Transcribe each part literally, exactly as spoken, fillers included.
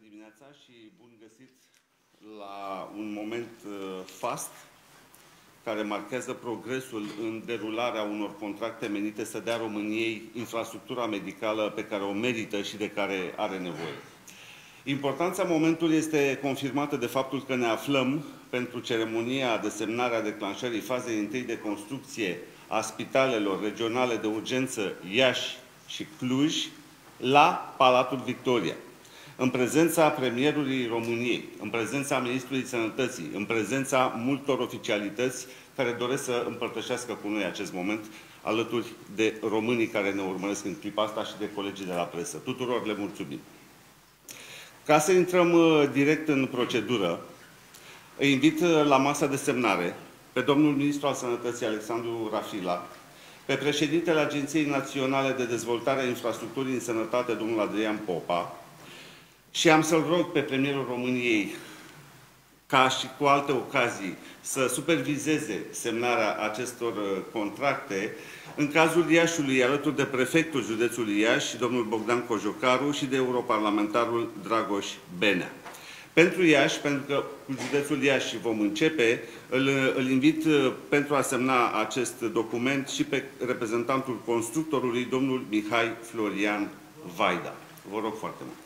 dimineața și bun găsit la un moment fast care marchează progresul în derularea unor contracte menite să dea României infrastructura medicală pe care o merită și de care are nevoie. Importanța momentului este confirmată de faptul că ne aflăm pentru ceremonia de semnare a declanșării fazei întâi de construcție a spitalelor regionale de urgență Iași și Cluj la Palatul Victoria, în prezența premierului României, în prezența Ministrului Sănătății, în prezența multor oficialități care doresc să împărtășească cu noi acest moment, alături de românii care ne urmăresc în clipa asta și de colegii de la presă. Tuturor le mulțumim. Ca să intrăm direct în procedură, îi invit la masa de semnare pe domnul ministru al Sănătății, Alexandru Rafila, pe președintele Agenției Naționale de Dezvoltare a Infrastructurii în Sănătate, domnul Adrian Popa, și am să-l rog pe premierul României, ca și cu alte ocazii, să supervizeze semnarea acestor contracte, în cazul Iașiului, alături de prefectul județului Iași, domnul Bogdan Cojocaru, și de europarlamentarul Dragoș Benea. Pentru Iași, pentru că cu județul Iași vom începe, îl, îl invit pentru a semna acest document și pe reprezentantul constructorului, domnul Mihai Florian Vaida. Vă rog foarte mult.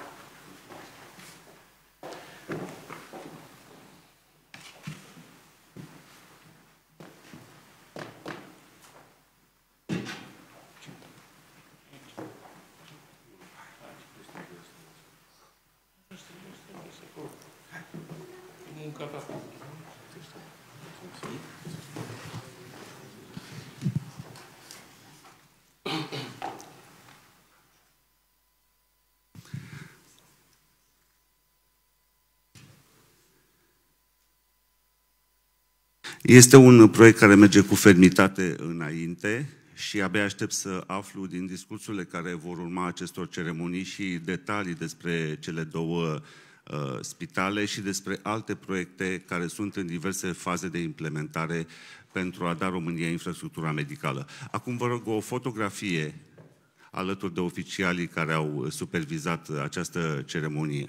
Este un proiect care merge cu fermitate înainte și abia aștept să aflu din discursurile care vor urma acestor ceremonii și detalii despre cele două uh, spitale și despre alte proiecte care sunt în diverse faze de implementare pentru a da România infrastructura medicală. Acum vă rog o fotografie alături de oficialii care au supervizat această ceremonie.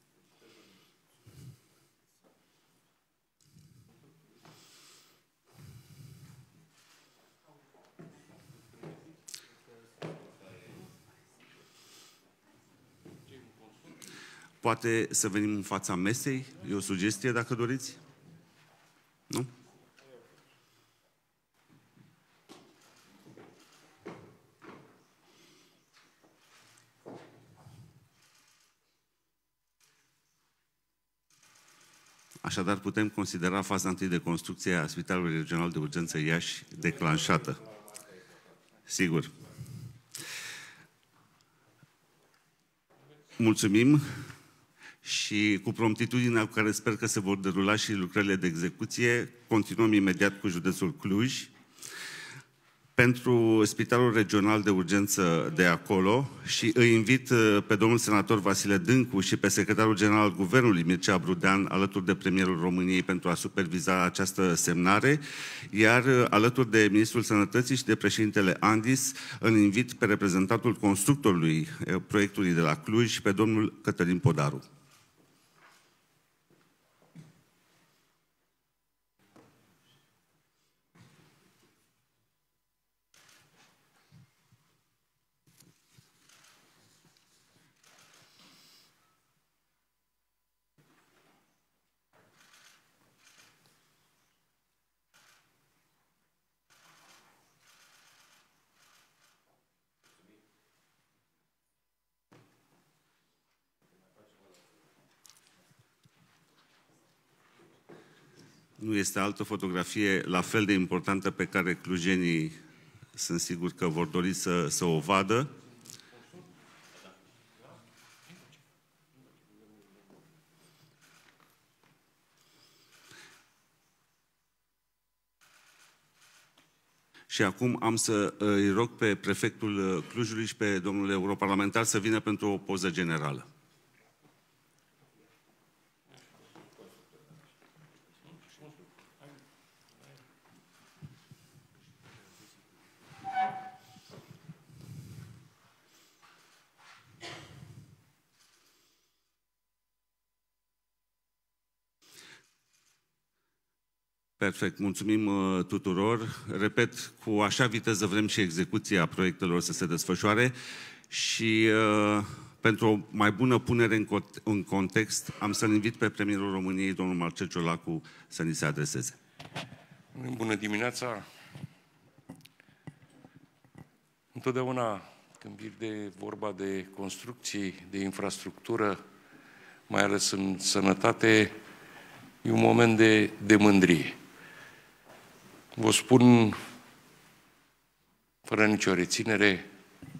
Poate să venim în fața mesei? E o sugestie, dacă doriți? Nu? Așadar, putem considera faza întâi de construcție a Spitalului Regional de Urgență Iași declanșată. Sigur. Mulțumim. Și cu promptitudinea cu care sper că se vor derula și lucrările de execuție, continuăm imediat cu județul Cluj. Pentru Spitalul Regional de Urgență de acolo și îi invit pe domnul senator Vasile Dâncu și pe secretarul general al Guvernului Mircea Brudean alături de premierul României pentru a superviza această semnare, iar alături de ministrul Sănătății și de președintele Andis îl invit pe reprezentantul constructorului proiectului de la Cluj, pe domnul Cătălin Podaru. Nu este altă fotografie la fel de importantă pe care clujenii sunt sigur că vor dori să, să o vadă. Și acum am să îi rog pe prefectul Clujului și pe domnul europarlamentar să vină pentru o poză generală. Perfect, mulțumim tuturor. Repet, cu așa viteză vrem și execuția proiectelor să se desfășoare și uh, pentru o mai bună punere în, în context, am să-l invit pe premierul României, domnul Marcel Ciolacu, să ni se adreseze. Bună dimineața! Întotdeauna când vine vorba de construcții, de infrastructură, mai ales în sănătate, e un moment de, de mândrie. Vă spun, fără nicio reținere,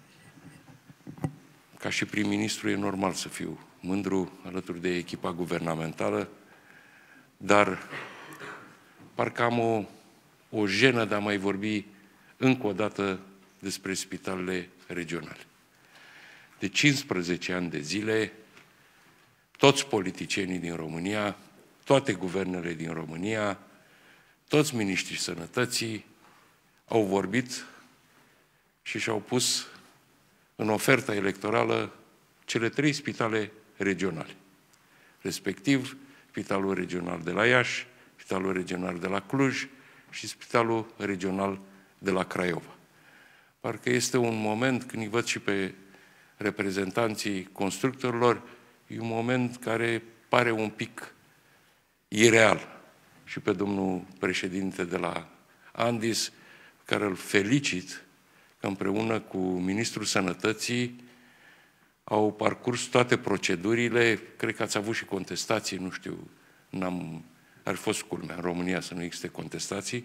ca și prim-ministru e normal să fiu mândru alături de echipa guvernamentală, dar parcă am o, o jenă de a mai vorbi încă o dată despre spitalele regionale. De cincisprezece ani de zile, toți politicienii din România, toate guvernele din România, toți miniștrii sănătății au vorbit și și-au pus în oferta electorală cele trei spitale regionale, respectiv Spitalul Regional de la Iași, Spitalul Regional de la Cluj și Spitalul Regional de la Craiova. Parcă este un moment, când îi văd și pe reprezentanții constructorilor, e un moment care pare un pic ireal. Și pe domnul președinte de la Andis, care îl felicit că împreună cu Ministrul Sănătății au parcurs toate procedurile, cred că ați avut și contestații, nu știu, n-am, ar fi fost culmea în România să nu existe contestații,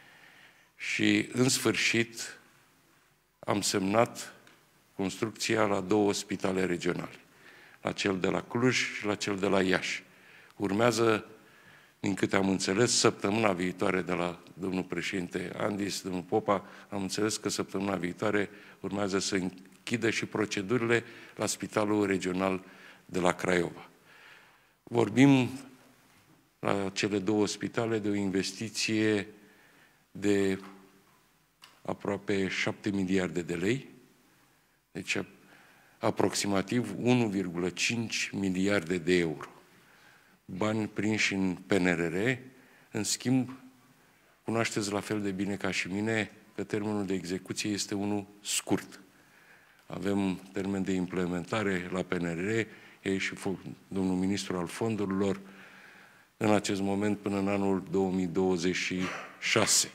și în sfârșit am semnat construcția la două spitale regionale, la cel de la Cluj și la cel de la Iași. Urmează, din câte am înțeles, săptămâna viitoare de la domnul președinte Andis, domnul Popa, am înțeles că săptămâna viitoare urmează să închidă și procedurile la Spitalul Regional de la Craiova. Vorbim la cele două spitale de o investiție de aproape șapte miliarde de lei, deci aproximativ unu virgulă cinci miliarde de euro. Bani prinși în P N R R, în schimb, cunoașteți la fel de bine ca și mine că termenul de execuție este unul scurt. Avem termen de implementare la P N R R, e și domnul ministru al fondurilor, în acest moment până în anul două mii douăzeci și șase.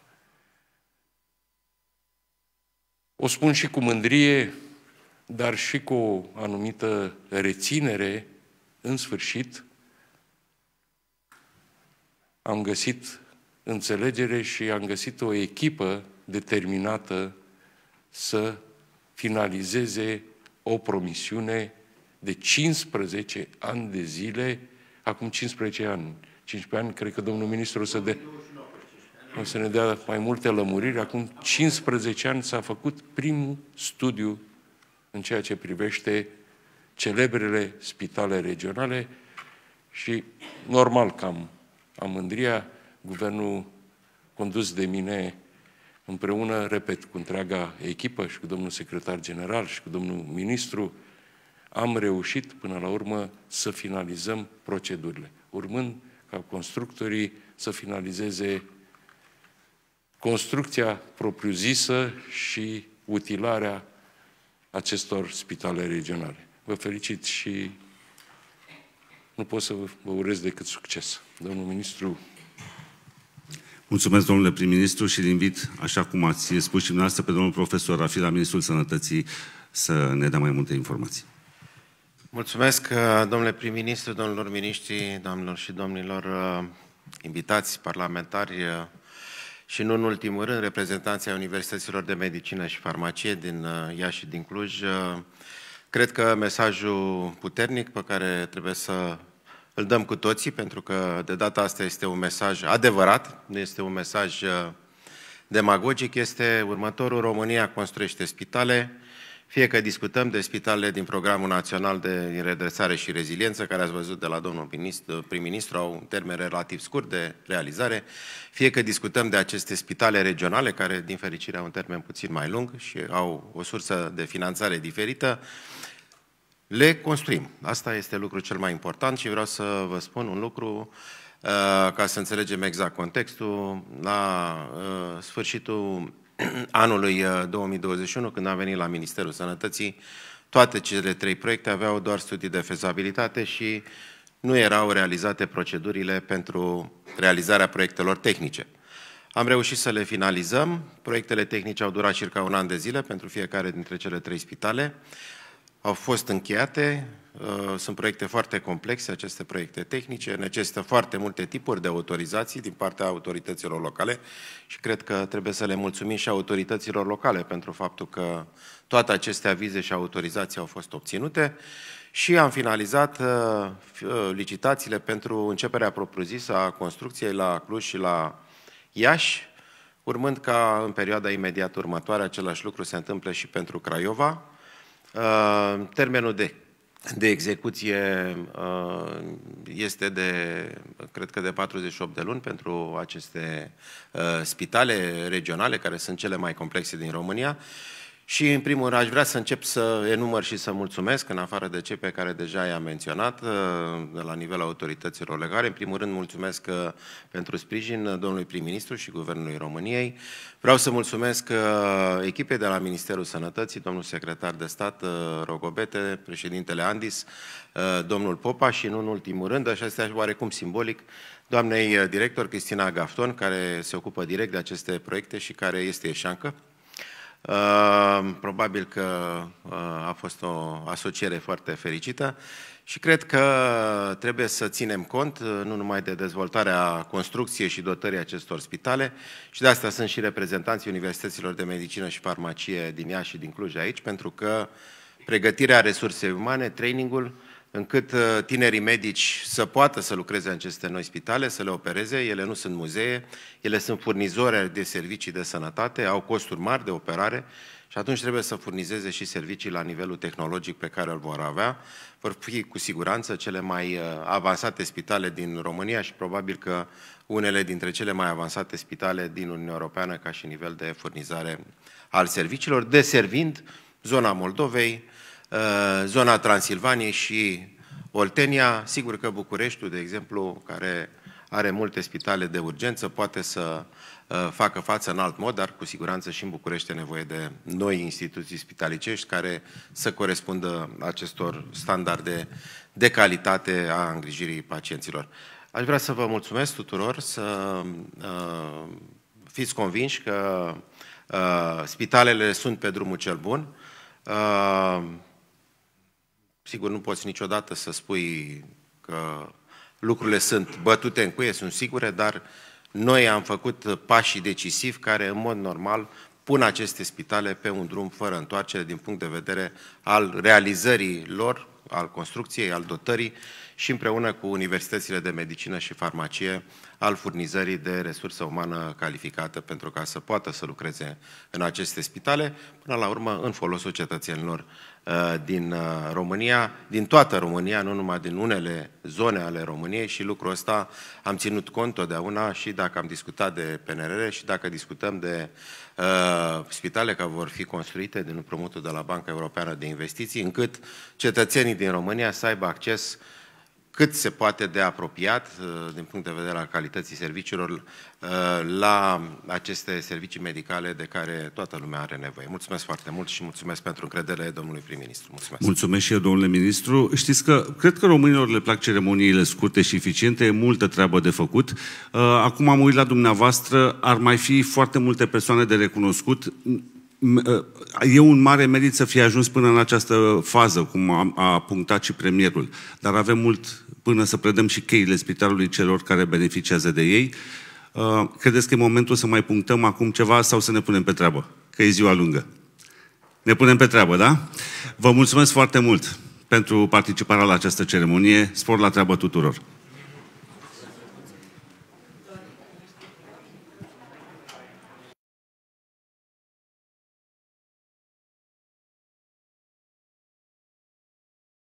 O spun și cu mândrie, dar și cu o anumită reținere, în sfârșit, am găsit înțelegere și am găsit o echipă determinată să finalizeze o promisiune de cincisprezece ani de zile, acum cincisprezece ani, cincisprezece ani, cred că domnul ministru o să, de, o să ne dea mai multe lămuriri, acum cincisprezece ani s-a făcut primul studiu în ceea ce privește celebrele spitale regionale și normal că am, am mândria, guvernul condus de mine împreună, repet, cu întreaga echipă și cu domnul secretar general și cu domnul ministru, am reușit până la urmă să finalizăm procedurile, urmând ca constructorii să finalizeze construcția propriu-zisă și utilarea acestor spitale regionale. Vă felicit și nu pot să vă urez decât succes. Domnul ministru. Mulțumesc, domnule prim-ministru, și îl invit, așa cum ați spus și dumneavoastră, pe domnul profesor Rafila, ministrul Sănătății, să ne dea mai multe informații. Mulțumesc, domnule prim-ministru, domnilor miniștri, doamnelor și domnilor invitați parlamentari și, nu în ultimul rând, reprezentanții Universităților de Medicină și Farmacie din Iași și din Cluj. Cred că mesajul puternic pe care trebuie să îl dăm cu toții, pentru că de data asta este un mesaj adevărat, nu este un mesaj demagogic, este următorul: România construiește spitale, fie că discutăm de spitalele din Programul Național de Redresare și Reziliență, care ați văzut de la domnul prim-ministru, au un termen relativ scurt de realizare, fie că discutăm de aceste spitale regionale, care din fericire au un termen puțin mai lung și au o sursă de finanțare diferită, le construim. Asta este lucrul cel mai important și vreau să vă spun un lucru. ca să înțelegem exact contextul, la sfârșitul anului două mii douăzeci și unu, când am venit la Ministerul Sănătății, toate cele trei proiecte aveau doar studii de fezabilitate și nu erau realizate procedurile pentru realizarea proiectelor tehnice. Am reușit să le finalizăm. Proiectele tehnice au durat circa un an de zile pentru fiecare dintre cele trei spitale. Au fost încheiate. Sunt proiecte foarte complexe, aceste proiecte tehnice. Necesită foarte multe tipuri de autorizații din partea autorităților locale și cred că trebuie să le mulțumim și autorităților locale pentru faptul că toate aceste avize și autorizații au fost obținute. Și am finalizat licitațiile pentru începerea propriu-zisă a construcției la Cluj și la Iași, urmând ca în perioada imediat următoare același lucru se întâmplă și pentru Craiova. Termenul de, de execuție este de, cred că de patruzeci și opt de luni pentru aceste spitale regionale, care sunt cele mai complexe din România. Și, în primul rând, aș vrea să încep să enumăr și să mulțumesc, în afară de cei pe care deja i-am menționat, de la nivelul autorităților legale. În primul rând, mulțumesc pentru sprijin domnului prim-ministru și Guvernului României. Vreau să mulțumesc echipei de la Ministerul Sănătății, domnul secretar de stat Rogobete, președintele Andis, domnul Popa și, nu în ultimul rând, așa este oarecum simbolic, doamnei director Cristina Gafton, care se ocupă direct de aceste proiecte și care este eșancă. Uh, probabil că uh, a fost o asociere foarte fericită și cred că trebuie să ținem cont uh, nu numai de dezvoltarea construcției și dotării acestor spitale, și de asta sunt și reprezentanții Universităților de Medicină și Farmacie din Iași și din Cluj aici, pentru că pregătirea resursei umane, trainingul, încât tinerii medici să poată să lucreze în aceste noi spitale, să le opereze. Ele nu sunt muzee, ele sunt furnizori de servicii de sănătate, au costuri mari de operare și atunci trebuie să furnizeze și servicii la nivelul tehnologic pe care îl vor avea. Vor fi cu siguranță cele mai avansate spitale din România și probabil că unele dintre cele mai avansate spitale din Uniunea Europeană ca și nivel de furnizare al serviciilor, deservind zona Moldovei, zona Transilvaniei și Oltenia. Sigur că Bucureștiul, de exemplu, care are multe spitale de urgență, poate să facă față în alt mod, dar cu siguranță și în București e nevoie de noi instituții spitalicești care să corespundă acestor standarde de calitate a îngrijirii pacienților. Aș vrea să vă mulțumesc tuturor, să uh, fiți convinși că uh, spitalele sunt pe drumul cel bun. Uh, Sigur, nu poți niciodată să spui că lucrurile sunt bătute în cuie, sunt sigure, dar noi am făcut pașii decisivi care, în mod normal, pun aceste spitale pe un drum fără întoarcere din punct de vedere al realizării lor, al construcției, al dotării și împreună cu universitățile de medicină și farmacie al furnizării de resursă umană calificată pentru ca să poată să lucreze în aceste spitale, până la urmă în folosul cetățenilor din România, din toată România, nu numai din unele zone ale României, și lucrul ăsta am ținut cont totdeauna și dacă am discutat de P N R R și dacă discutăm de uh, spitale care vor fi construite din împrumutul de la Banca Europeană de Investiții, încât cetățenii din România să aibă acces cât se poate de apropiat, din punct de vedere al calității serviciilor, la aceste servicii medicale de care toată lumea are nevoie. Mulțumesc foarte mult și mulțumesc pentru încredere domnului prim-ministru. Mulțumesc. Mulțumesc și eu, domnule ministru. Știți că cred că românilor le plac ceremoniile scurte și eficiente, e multă treabă de făcut. Acum am uitat la dumneavoastră, ar mai fi foarte multe persoane de recunoscut. E un mare merit să fie ajuns până în această fază, cum a, a punctat și premierul, dar avem mult până să predăm și cheile spitalului celor care beneficiază de ei. Credeți că e momentul să mai punctăm acum ceva sau să ne punem pe treabă? Că e ziua lungă. Ne punem pe treabă, da? Vă mulțumesc foarte mult pentru participarea la această ceremonie. Spor la treabă tuturor!